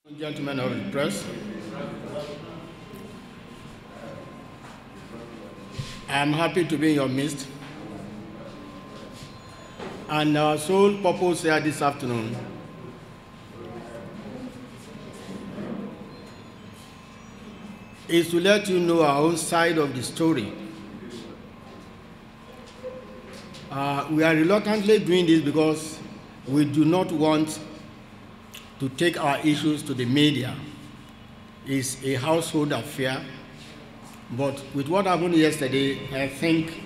Gentlemen of the press, I am happy to be in your midst. And our sole purpose here this afternoon is to let you know our own side of the story. We are reluctantly doing this because we do not want to take our issues to the media. It's a household affair. But with what happened yesterday, I think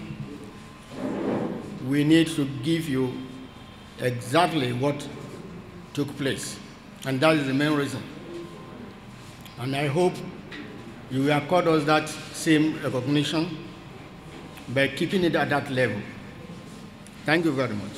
we need to give you exactly what took place. And that is the main reason. And I hope you will accord us that same recognition by keeping it at that level. Thank you very much.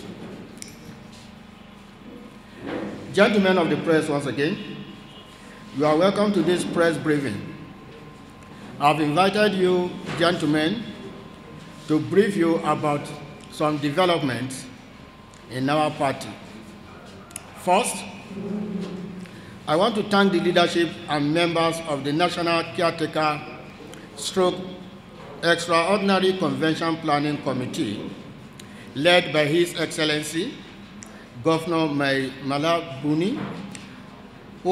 Gentlemen of the press, once again, you are welcome to this press briefing. I've invited you, gentlemen, to brief you about some developments in our party. First, I want to thank the leadership and members of the National Caretaker / Extraordinary Convention Planning Committee, led by His Excellency Governor Mala Buni, who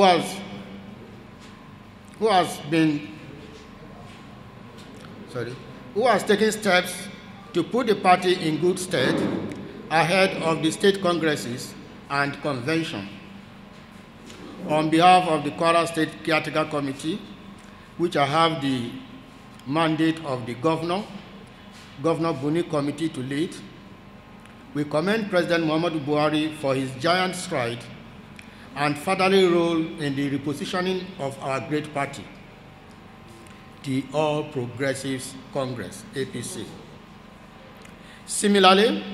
has taken steps to put the party in good stead ahead of the state congresses and convention. On behalf of the Kwara State Caretaker Committee, which I have the mandate of the Governor Buni Committee to lead, we commend President Muhammadu Buhari for his giant stride and fatherly role in the repositioning of our great party, the All Progressives Congress, APC. Similarly,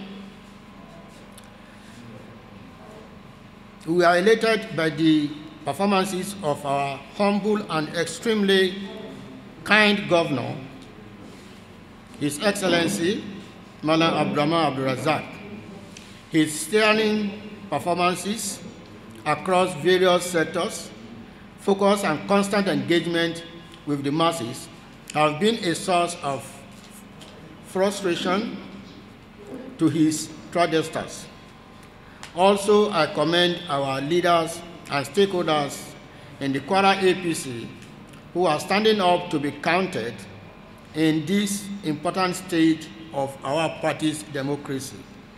we are elated by the performances of our humble and extremely kind governor, His Excellency Malam Abdurrahman Abdulrazak. His sterling performances across various sectors, focus and constant engagement with the masses have been a source of frustration to his fraudsters. Also, I commend our leaders and stakeholders in the Kwara APC who are standing up to be counted in this important stage of our party's democracy.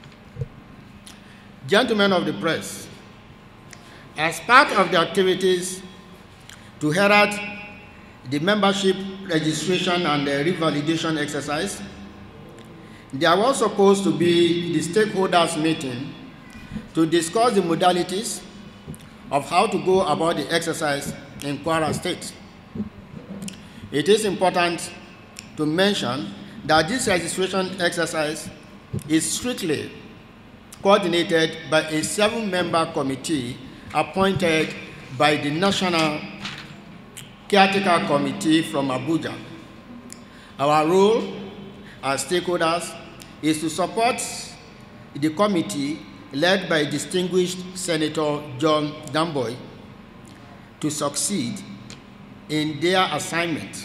Gentlemen of the press, as part of the activities to herald the membership registration and the revalidation exercise, there was supposed to be the stakeholders meeting to discuss the modalities of how to go about the exercise in Kwara State. It is important to mention that this registration exercise is strictly coordinated by a 7-member committee appointed by the National Caretaker Committee from Abuja. Our role as stakeholders is to support the committee led by distinguished Senator John Damboy to succeed in their assignment.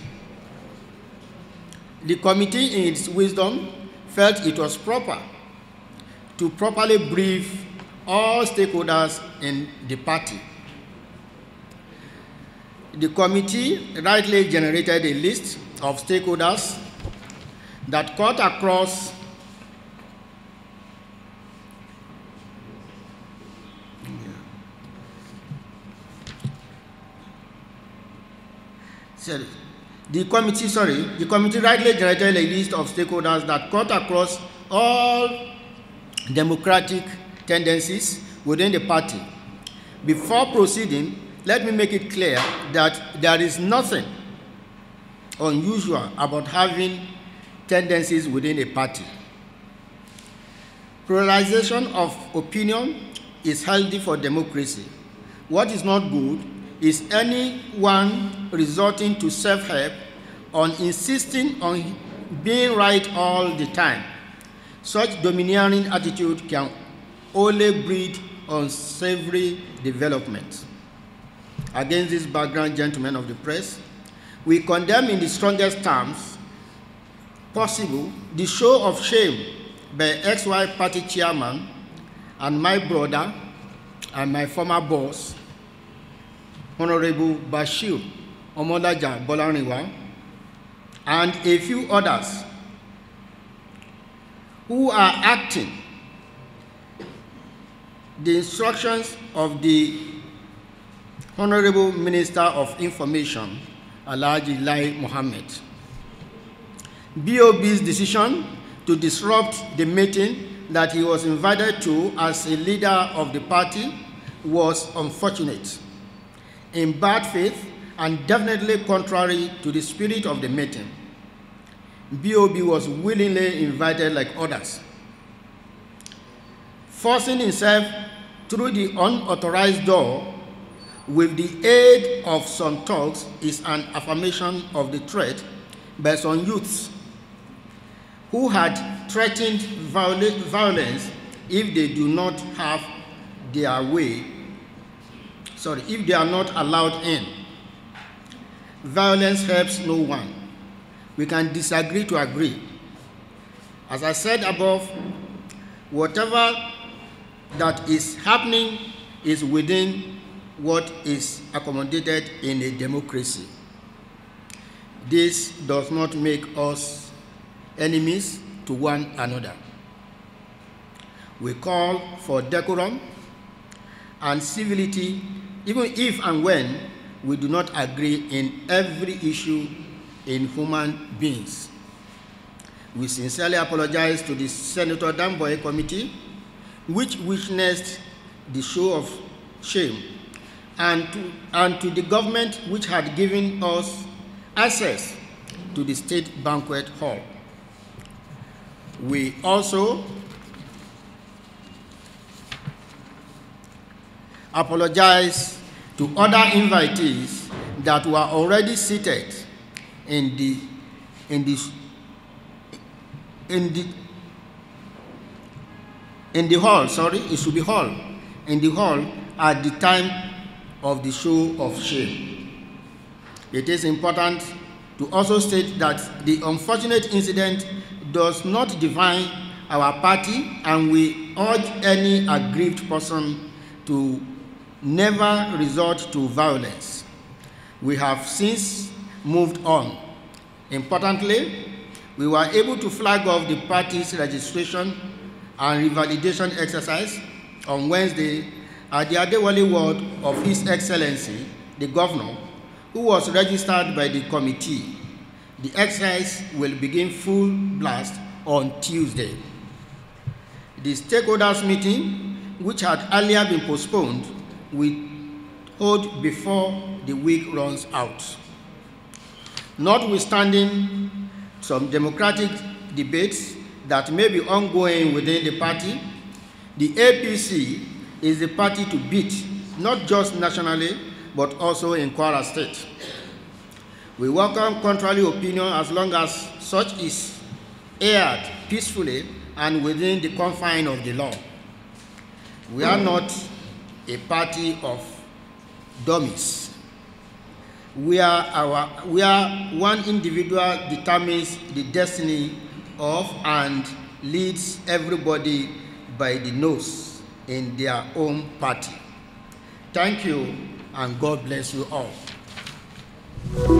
The committee, in its wisdom, felt it was proper to properly brief all stakeholders in the party. The committee rightly generated a list of stakeholders that cut across the committee rightly generated a list of stakeholders that cut across all democratic tendencies within the party. Before proceeding, let me make it clear that there is nothing unusual about having tendencies within a party. Pluralization of opinion is healthy for democracy. What is not good is anyone resorting to self-help on insisting on being right all the time. Such domineering attitude can only breed unsavory development. Against this background, gentlemen of the press, we condemn in the strongest terms possible the show of shame by XY party chairman and my brother and my former boss, Honorable Bashir Omolaja Bolaniwa, and a few others who are acting the instructions of the Honorable Minister of Information, Alhaji Lai Mohammed. BOB's decision to disrupt the meeting that he was invited to as a leader of the party was unfortunate, in bad faith, and definitely contrary to the spirit of the meeting. BOB was willingly invited like others. Forcing himself through the unauthorized door with the aid of some thugs is an affirmation of the threat by some youths who had threatened violence if they do not have their way, if they are not allowed in. Violence helps no one. We can disagree to agree. As I said above, whatever that is happening is within what is accommodated in a democracy. This does not make us enemies to one another. We call for decorum and civility, even if and when we do not agree in every issue in human beings. We sincerely apologize to the Senator Damboy Committee, which witnessed the show of shame, and to the government, which had given us access to the state banquet hall. We also apologize to other invitees that were already seated in the hall, it should be hall, in the hall at the time of the show of shame. It is important to also state that the unfortunate incident does not define our party, and we urge any aggrieved person to never resort to violence. We have since moved on. Importantly, we were able to flag off the party's registration and revalidation exercise on Wednesday at the Adewale ward of His Excellency, the Governor, who was registered by the committee. The exercise will begin full blast on Tuesday. The stakeholders meeting, which had earlier been postponed, will hold before the week runs out. Notwithstanding some democratic debates that may be ongoing within the party, the APC is the party to beat, not just nationally, but also in Kwara State. We welcome contrary opinion as long as such is aired peacefully and within the confines of the law. We are not a party of dummies. We are one individual determines the destiny of and leads everybody by the nose in their own party. Thank you, and God bless you all.